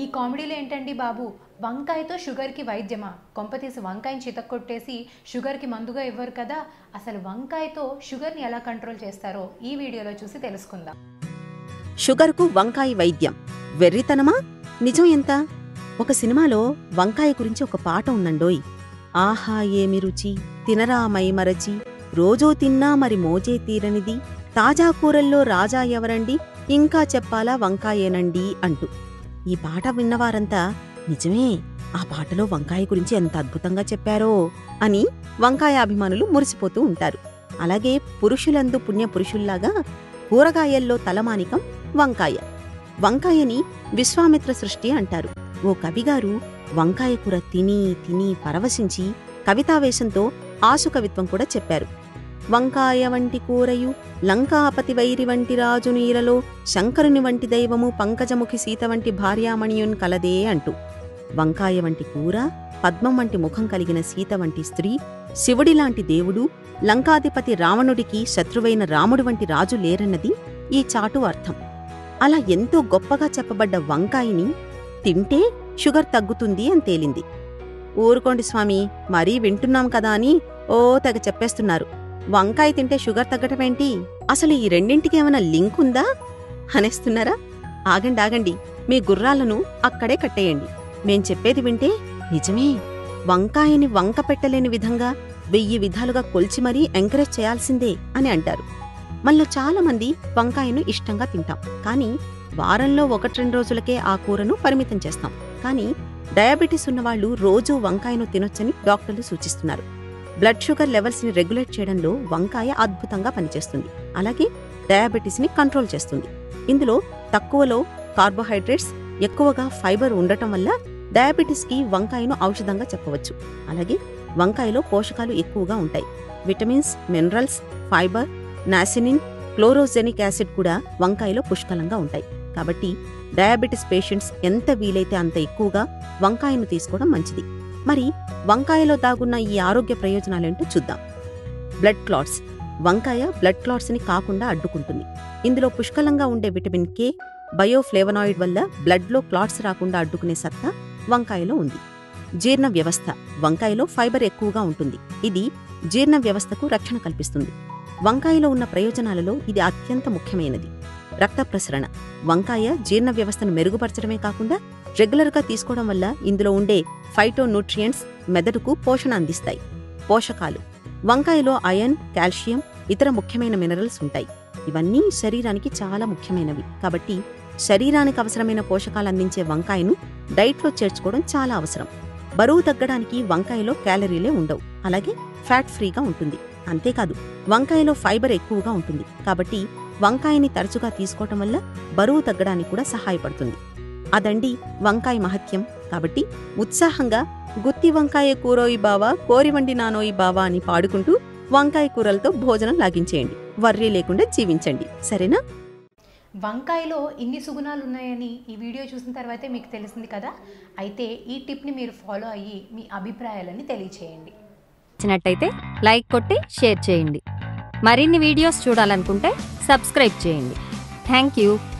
కామెడీలో ఏంటండి బాబు, వంకాయతో షుగర్కి వైద్యమా? కొంపతీసి వంకాయని చితక్కొట్టేసి షుగర్కి మందుగా ఇవ్వరు కదా. అసలు వంకాయతో షుగర్ని ఎలా కంట్రోల్ చేస్తారో ఈ వీడియోలో చూసి తెలుసుకుందాం. షుగర్కు వంకాయ వైద్యం వెర్రితనమా నిజం ఎంత? ఒక సినిమాలో వంకాయ గురించి ఒక పాట ఉందండోయ్. ఆహా ఏమి రుచి తినరా మైమరచి, రోజూ తిన్నా మరి మోజే తీరనిది, తాజా కూరల్లో రాజా ఎవరండి, ఇంకా చెప్పాలా వంకాయేనండి అంటూ. ఈ పాట విన్నవారంతా నిజమే, ఆ పాటలో వంకాయ గురించి ఎంత అద్భుతంగా చెప్పారో అని వంకాయ అభిమానులు మురిసిపోతూ ఉంటారు. అలాగే పురుషులందు పుణ్యపురుషుల్లాగా కూరగాయల్లో తలమానికం వంకాయ. వంకాయని విశ్వామిత్ర సృష్టి అంటారు. ఓ కవిగారు వంకాయ కూర తిని తిని పరవశించి కవితావేశంతో ఆశుకవిత్వం కూడా చెప్పారు. వంకాయ వంటి కూరయు లంకాపతి వైరి వంటి రాజు నీలలో, శంకరుని వంటి దైవము పంకజముఖి సీత వంటి భార్యామణియున్ కలదే అంటూ. వంకాయ వంటి కూర, పద్మం వంటి ముఖం కలిగిన సీత వంటి స్త్రీ, శివుడిలాంటి దేవుడు, లంకాధిపతి రావణుడికి శత్రువైన రాముడు వంటి రాజు లేరన్నది ఈ చాటు అర్థం. అలా ఎంతో గొప్పగా చెప్పబడ్డ వంకాయని తింటే షుగర్ తగ్గుతుంది అని తేలింది. ఊరుకోండి స్వామి, మరీ వింటున్నాం కదా అని ఓ తెగ చెప్పేస్తున్నారు. వంకాయ తింటే షుగర్ తగ్గటమేంటి? అసలు ఈ రెండింటికి ఏమైనా లింక్ ఉందా అనేస్తున్నారా? ఆగండి, మీ గుర్రాలను అక్కడే కట్టేయండి. మేం చెప్పేది వింటే నిజమే, వంకాయని వంక పెట్టలేని విధంగా 1000 విధాలుగా కొల్చి మరీ ఎంకరేజ్ చేయాల్సిందే అని అంటారు. మనలో చాలామంది వంకాయను ఇష్టంగా తింటాం, కానీ వారంలో 1-2 రోజులకే ఆ కూరను పరిమితం చేస్తాం. కానీ డయాబెటీస్ ఉన్నవాళ్లు రోజూ వంకాయను తినొచ్చని డాక్టర్లు సూచిస్తున్నారు. బ్లడ్ షుగర్ లెవెల్స్ని రెగ్యులేట్ చేయడంలో వంకాయ అద్భుతంగా పనిచేస్తుంది. అలాగే డయాబెటీస్ని కంట్రోల్ చేస్తుంది. ఇందులో తక్కువలో కార్బోహైడ్రేట్స్, ఎక్కువగా ఫైబర్ ఉండటం వల్ల డయాబెటీస్కి వంకాయను ఔషధంగా చెప్పవచ్చు. అలాగే వంకాయలో పోషకాలు ఎక్కువగా ఉంటాయి. విటమిన్స్, మినరల్స్, ఫైబర్, నాసినిన్, క్లోరోజెనిక్ యాసిడ్ కూడా వంకాయలో పుష్కలంగా ఉంటాయి. కాబట్టి డయాబెటీస్ పేషెంట్స్ ఎంత వీలైతే అంత ఎక్కువగా వంకాయను తీసుకోవడం మంచిది. మరి వంకాయలో దాగున్న ఈ ఆరోగ్య ప్రయోజనాలేంటో చూద్దాం. Blood clots. వంకాయ బ్లడ్ క్లాట్స్ని కాకుండా అడ్డుకుంటుంది. ఇందులో పుష్కలంగా ఉండే విటమిన్ కే, బయోఫ్లేవనాయిడ్ వల్ల బ్లడ్లో క్లాట్స్ రాకుండా అడ్డుకునే సత్తా వంకాయలో ఉంది. జీర్ణ వ్యవస్థ. వంకాయలో ఫైబర్ ఎక్కువగా ఉంటుంది. ఇది జీర్ణ వ్యవస్థకు రక్షణ కల్పిస్తుంది. వంకాయలో ఉన్న ప్రయోజనాలలో ఇది అత్యంత ముఖ్యమైనది. రక్త ప్రసరణ. వంకాయ జీర్ణ వ్యవస్థను మెరుగుపరచడమే కాకుండా రెగ్యులర్గా తీసుకోవడం వల్ల ఇందులో ఉండే ఫైటోన్యూట్రియంట్స్ మెదడుకు పోషణ అందిస్తాయి. పోషకాలు. వంకాయలో ఐరన్, కాల్షియం, ఇతర ముఖ్యమైన మినరల్స్ ఉంటాయి. ఇవన్నీ శరీరానికి చాలా ముఖ్యమైనవి. కాబట్టి శరీరానికి అవసరమైన పోషకాలు అందించే వంకాయను డైట్లో చేర్చుకోవడం చాలా అవసరం. బరువు తగ్గడానికి వంకాయలో క్యాలరీలే ఉండవు. అలాగే ఫ్యాట్ ఫ్రీగా ఉంటుంది. అంతేకాదు వంకాయలో ఫైబర్ ఎక్కువగా ఉంటుంది. కాబట్టి వంకాయని తరచుగా తీసుకోవటం వల్ల బరువు తగ్గడానికి కూడా సహాయపడుతుంది. అదండి వంకాయ మహత్యం. కాబట్టి ఉత్సాహంగా గుత్తి వంకాయ కూరోయి బావా, కోరి వండి నానోయి బావా అని పాడుకుంటూ వంకాయ కూరలతో భోజనం లాగించేయండి. వర్రీ లేకుండా జీవించండి, సరేనా? వంకాయలో ఇన్ని సుగుణాలు ఉన్నాయని ఈ వీడియో చూసిన తర్వాతే మీకు తెలిసింది కదా. అయితే ఈ టిప్ని మీరు ఫాలో అయ్యి మీ అభిప్రాయాలని తెలియచేయండి. నచ్చినట్టయితే లైక్ కొట్టి షేర్ చేయండి. మరిన్ని వీడియోస్ చూడాలనుకుంటే సబ్స్క్రైబ్ చేయండి. Thank you.